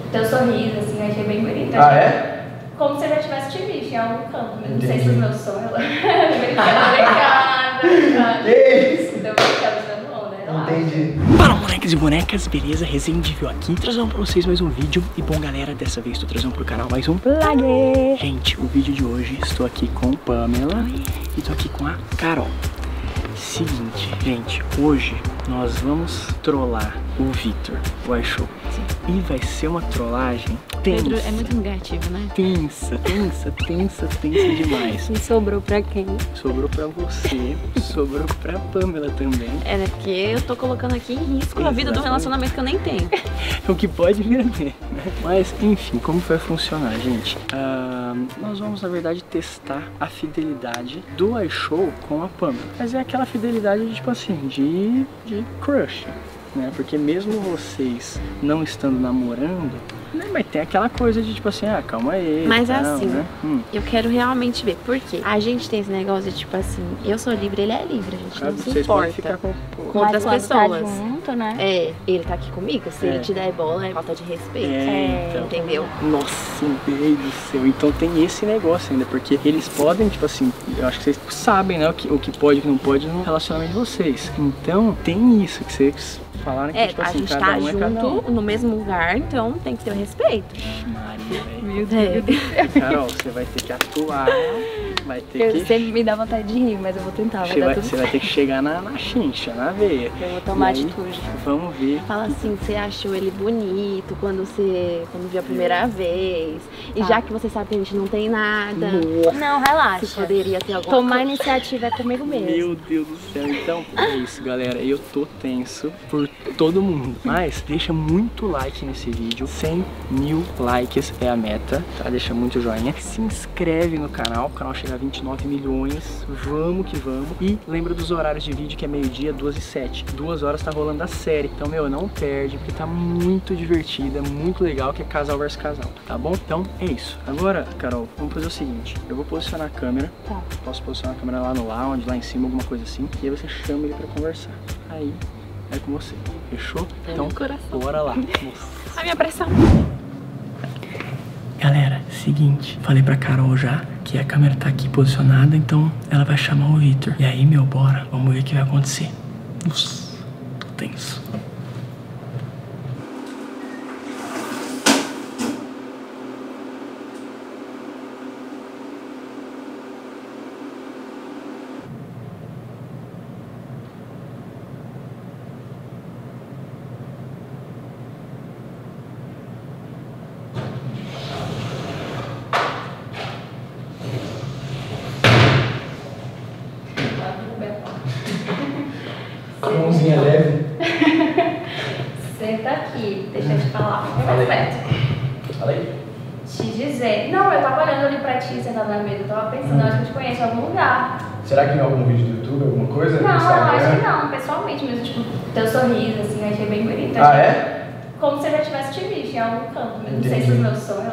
teu sorriso, assim, eu achei bem bonito. Ah, é? Como se eu já tivesse te visto em algum canto, mas não Entendi. sei se os meus sonhos. Obrigada. Que isso? Então, brincando, não, né? Entendi. Fala, moleques e bonecas, beleza? Resende viu aqui, trazendo pra vocês mais um vídeo. E bom, galera, dessa vez tô trazendo pro canal mais um vlog. Gente, o vídeo de hoje, estou aqui com Pamela e tô aqui com a Carol. Seguinte, gente, hoje nós vamos trollar o Victor, o iShow. E vai ser uma trollagem tensa. Pedro é muito negativo, né? Tensa demais. E sobrou pra quem? Sobrou pra você, sobrou pra Pamela também. É, né? Porque eu tô colocando aqui em risco a vida do relacionamento que eu nem tenho. O que pode vir a ver, né? Mas, enfim, como vai funcionar, gente? Nós vamos, na verdade, testar a fidelidade do iShow com a Pamela. Mas é aquela fidelidade, tipo assim, de crush, né? Porque mesmo vocês não estando namorando, né, mas tem aquela coisa de tipo assim, ah, calma aí. Mas tal, assim, né? eu quero realmente ver. Por quê? A gente tem esse negócio de tipo assim, eu sou livre, ele é livre, a gente não se Vocês podem importa ficar com outras Mas quando pessoas. tá junto, né? É, ele tá aqui comigo, se ele te der bola é falta de respeito. Então. Entendeu? Nossa, meu Deus do céu. Então tem esse negócio ainda, porque eles podem, tipo assim, eu acho que vocês sabem, né, o que pode e o que não pode no relacionamento de vocês. Então tem isso que vocês falaram que, tipo a assim, gente cada tá um é cada um. junto no mesmo lugar, então tem que ter o respeito. Maria, velho. Meu Deus. Carol, você vai ter que atuar, vai ter Eu que... sempre me dá vontade de rir, mas eu vou tentar, vai dar tudo Você vai ter que chegar na chincha, na veia. Eu vou tomar E aí, atitude. Vamos ver. Fala assim, você achou ele bonito quando viu a primeira vez. E Tá. já que você sabe que a gente não tem nada, Não, relaxa. você poderia ter alguma Tomar coisa. iniciativa é comigo mesmo. Meu Deus do céu, então é isso, galera. Eu tô tenso por todo mundo. Mas deixa muito like nesse vídeo. 100 mil likes é a meta, tá? Deixa muito joinha. Se inscreve no canal, o canal chega a 29 milhões. Vamos que vamos. E lembra dos horários de vídeo, que é meio-dia, 2 e 7. 2 horas tá rolando a série. Então, meu, não perde, porque tá muito divertida, muito legal, que é casal versus casal, tá bom? Então é isso. Agora, Carol, vamos fazer o seguinte. Eu vou posicionar a câmera. Tá. Posso posicionar a câmera lá no lounge, lá em cima, alguma coisa assim. E aí você chama ele pra conversar. Aí é com você. Fechou? É Então, meu coração. bora lá. A minha pressão. Galera, seguinte, falei pra Carol já que a câmera tá aqui posicionada, então ela vai chamar o Victor. E aí, meu, bora, vamos ver o que vai acontecer. Nossa, tô tenso. Mãozinha leve. Senta aqui, deixa eu te falar. Fala aí. Perto. Fala aí. Te dizer. Não, eu tava olhando ali pra ti, sentado na mesa, eu tava pensando, acho que eu te conheço em algum lugar. Será que em algum vídeo do YouTube, alguma coisa? Não, No eu Instagram? acho que não, pessoalmente mesmo, tipo, teu sorriso, assim, eu achei bem bonito. Ah, é? Como se eu já tivesse te visto em algum canto, mas não sei Entendi. se os meus sonhos.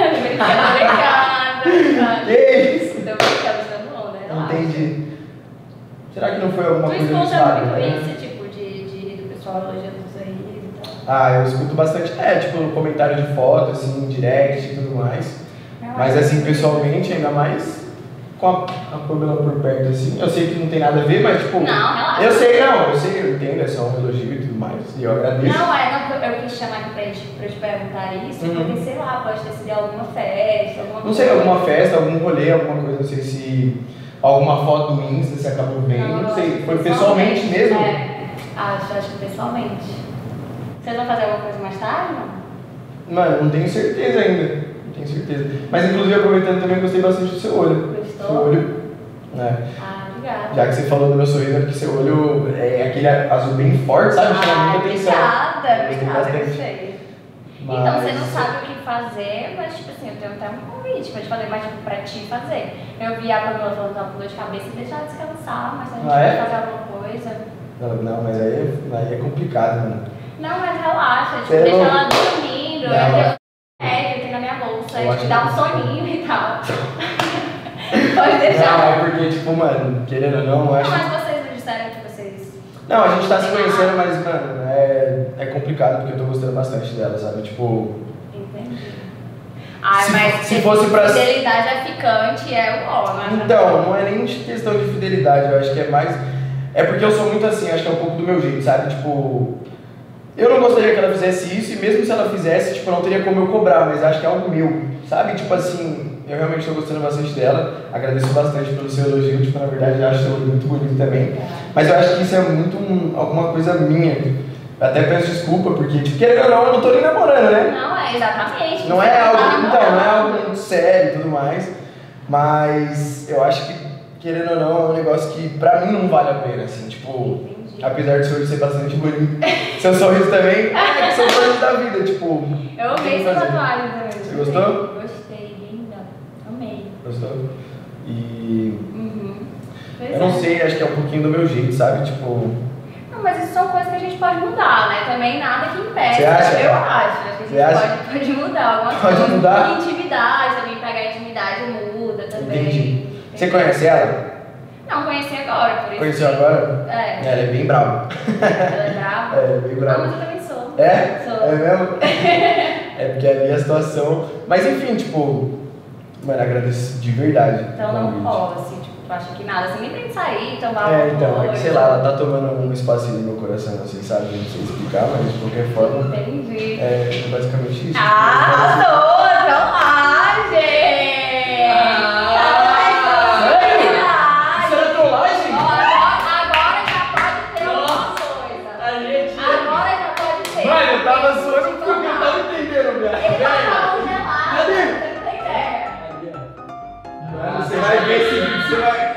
Obrigada. Que isso? Então, brincando, não, né? Relaxa. Entendi. Será que não foi alguma Tu coisa no escuta Instagram? muito Né? isso, tipo, de rir do pessoal elogiando o sorriso e tal. Ah, eu escuto bastante, tipo, comentário de foto, assim, direct e tudo mais. Mas assim, pessoalmente, ainda mais com a Pamela por perto, assim, eu sei que não tem nada a ver, mas tipo... Não, relaxa. Eu sei, eu entendo, é só um elogio e tudo mais, e eu agradeço. Não, eu quis chamar aqui pra te perguntar isso, porque, sei lá, pode ter sido alguma festa, alguma Não sei, alguma festa, algum rolê, alguma coisa, não sei se... Alguma foto do Insta, você acabou vendo, não sei, foi pessoalmente mesmo? É, acho que pessoalmente. Vocês vão fazer alguma coisa mais tarde, não? Mano, não tenho certeza ainda. Não tenho certeza. Mas inclusive aproveitando também, gostei bastante do seu olho. Gostou? Seu olho. Né? Ah, obrigada. Já que você falou do meu sorriso, é porque seu olho é aquele azul bem forte, sabe? Chama muita atenção. Obrigada, bastante. gostei. Mas... Então você não sabe o que fazer, mas tipo assim, eu tenho até um convite pra te fazer, mas tipo, pra ti fazer. Eu vi a Pamela falando que tava com dor de cabeça e deixar ela descansar, mas se a gente vai fazer alguma coisa. Não, mas aí é complicado, mano. Não, mas relaxa, tipo, Você deixa não- ela dormindo, Não, eu tenho eu tenho na minha bolsa, Eu tipo, acho dá um que- soninho e tal. Pode deixar. Não, é porque, tipo, mano, querendo ou não, eu acho... Não, mas vocês não disseram que vocês... Não, a gente tá se conhecendo, mas, mano, é complicado porque eu tô gostando bastante dela, sabe? Tipo, Ai, mas se fosse pra... fidelidade é ficante, é o ó, né? Então, não é nem questão de fidelidade, eu acho que é mais... É porque eu sou muito assim, acho que é um pouco do meu jeito, sabe? Tipo, eu não gostaria que ela fizesse isso, e mesmo se ela fizesse, tipo, não teria como eu cobrar, mas acho que é algo meu, sabe? Tipo assim, eu realmente estou gostando bastante dela, agradeço bastante pelo seu elogio, tipo, na verdade eu acho seu elogio muito bonito também, mas eu acho que isso é muito alguma coisa minha. Eu até peço desculpa, porque, tipo, querendo ou não, eu não tô nem namorando, né? Não, é exatamente. Não é algo, então, não é algo muito sério e tudo mais, mas eu acho que, querendo ou não, é um negócio que pra mim não vale a pena, assim, tipo, apesar de seu olho ser bastante bonito, seu sorriso também, são coisas da vida, tipo... Eu amei essa tatuagem também. Você gostou? Gostei, linda. Amei. Gostou? E... eu não sei, acho que é um pouquinho do meu jeito, sabe, tipo... Não, mas isso são coisas que a gente pode mudar, né? Também nada que impede. Você acha? Eu acho que a gente pode mudar alguma coisa. Pode mudar? Intimidade, também pegar intimidade muda também. Entendi. Você conhece ela? Não, conheci agora, por isso. Conheceu agora? É. Ela é bem brava. Ela é brava? É, bem brava. Ah, mas eu também sou. É? Sou. É mesmo? É porque ali a situação... Mas enfim, tipo... Mano, agradeço de verdade. Então não rola, assim, tipo, tu acha que nada, assim, nem tem que sair, tomar É, então, é que sei lá, ela tá tomando um espacinho no meu coração, assim, sabe? Não sei explicar, mas de qualquer forma... Entendi. É basicamente isso. Ah, tô lá, gente! Isso era trollagem? Agora já pode ter alguma coisa. Agora já pode ter. Mano, eu tava zoando porque eu não tava entendendo, velho. Ele tá falando gelado, Cadê? você não tem ideia. Mano, você vai ver esse vídeo, você vai...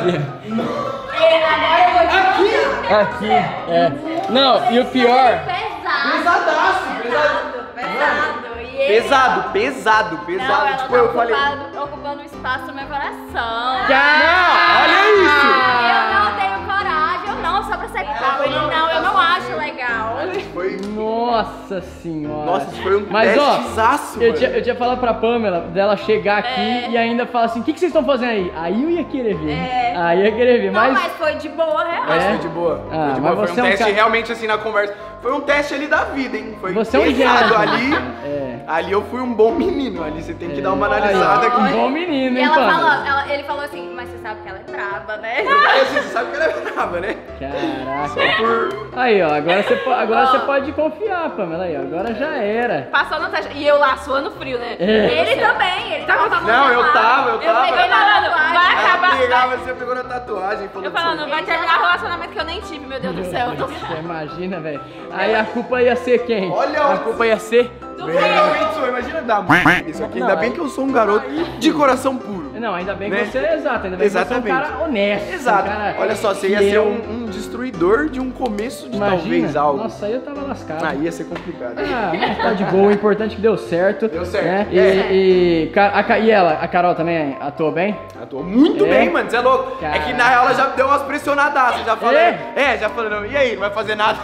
Agora eu vou te mostrar. Aqui, é. Não, e o pior... Pesadaço, Pesado. E ele... pesado. Não, ela Tipo, tá eu falei... ocupando espaço no meu coração. Olha isso! Eu não tenho coragem, eu não, só pra ser calma. Ele não, eu não acho legal. Foi... Nossa senhora. Nossa, isso foi um Mas ó, testezaço, eu tinha falado pra Pamela dela chegar aqui e ainda falar assim, o que vocês estão fazendo aí? Aí eu ia querer ver. Aí eu ia querer ver, Não, mas... mas foi de boa, real. Mas foi de boa. Ah, foi de mas boa. você Foi um é um teste cara- realmente assim na conversa. Foi um teste ali da vida, hein? Foi Você é um pesado gênio. ali. É. Ali eu fui um bom menino. Ali você tem que dar uma analisada Aí, aqui. um bom menino, E hein, ela Pamela? falou, ele falou assim, mas você sabe que ela é braba, né? Você sabe que ela é brava, né? Caraca. Por... Aí, ó, agora você pode confiar, Pamela. Aí, ó, agora já era. Passou no teste. E eu lá suando frio, né? É. Ele também, ele tava com a mão Não, eu gelada. tava. Eu peguei na tatuagem. vai Ela acabar. pegava, você pegou na tatuagem e falou Eu falando, assim, vai terminar o relacionamento que eu nem tive, meu Deus do céu. Você imagina, velho. Aí a culpa ia ser quem? Olha A o- culpa ia ser... realmente sou, imagina dar isso aqui. Ainda bem que eu sou um garoto de coração puro. Não, ainda bem que Né? você é exato, ainda bem que você é Exatamente. um cara honesto. Exato. Um cara Olha só, você ia fiel. ser um destruidor de um começo de Imagina. talvez algo. Nossa, aí eu tava lascado. Aí ia ser complicado. Ah, mas tá de boa, o importante é que deu certo. Deu certo. Né? É. E ela, a Carol também atuou bem? Atuou muito É? bem, mano, você é louco. É que na real ela já deu umas pressionadaças, já falando. Já falando, e aí, não vai fazer nada?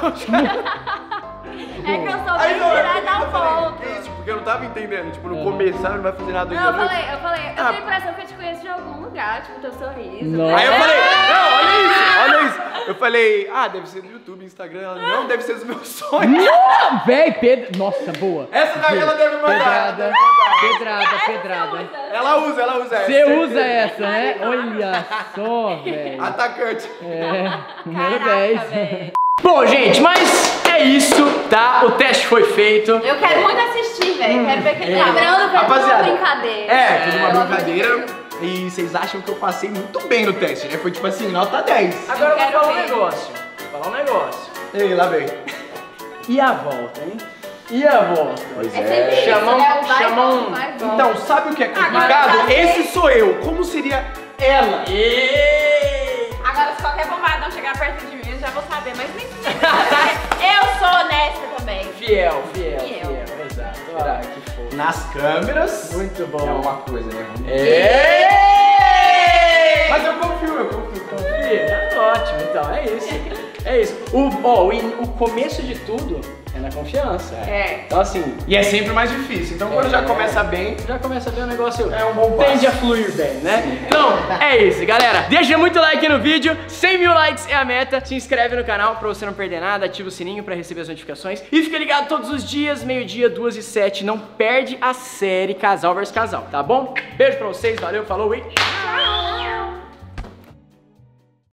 É que eu sou Aí bem não, tirada eu ao falei, ponto. que isso? Porque eu não tava entendendo, tipo, no começo, sabe, não vai fazer nada Não, ainda. eu falei, eu Ah. tenho a impressão que eu te conheço de algum lugar, tipo, teu sorriso. Nossa. Aí eu falei, não, olha isso. Eu falei, deve ser do YouTube, Instagram. Ela, não, deve ser dos meus sonhos. Não, véi, Pedro. Nossa, boa. Essa daí ela deve mandar. Pedrada. Ela usa essa. Você usa essa, né? Olha só, velho. Atacante. Número Caraca, 10. véi. Bom, gente, mas é isso, tá? O teste foi feito. Eu quero muito assistir, velho. Quero ver aquele Lembrando que é tudo Rapaziada, uma brincadeira. tudo uma brincadeira. E vocês acham que eu passei muito bem no teste, né? Foi tipo assim, nota 10. Agora eu vou quero falar um ver. negócio. Vou falar um negócio. Ei, lá vem. E a volta, hein? E a volta? Pois É sempre isso, Chamam- né? O vai e chamam- volta, vai e volta. Então, sabe o que é Agora complicado? já sei. Esse sou eu. Como seria ela? Agora, se qualquer bombadão chegar perto de mim, eu já vou saber, mas nem eu sou honesta também. Fiel. Exato. Será que fofo. Nas câmeras. Muito bom. É uma coisa, né? Mas eu confio. Confia. Tá ótimo, então. É isso. O começo de tudo é na confiança. Então assim, e é sempre mais difícil. Então quando já começa bem, o negócio é um bom passo. Tende a fluir bem, né? Então, é isso, galera. Deixa muito like no vídeo. 100 mil likes é a meta. Se inscreve no canal pra você não perder nada. Ativa o sininho pra receber as notificações. E fica ligado todos os dias, meio-dia, 2h07. Não perde a série Casal vs Casal, tá bom? Beijo pra vocês, valeu, falou e...